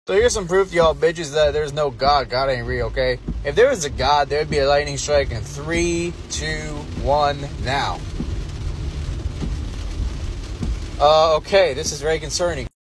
So here's some proof, y'all bitches, that there's no God. God ain't real, okay? If there was a God, there'd be a lightning strike in 3, 2, 1, now. Okay, this is very concerning.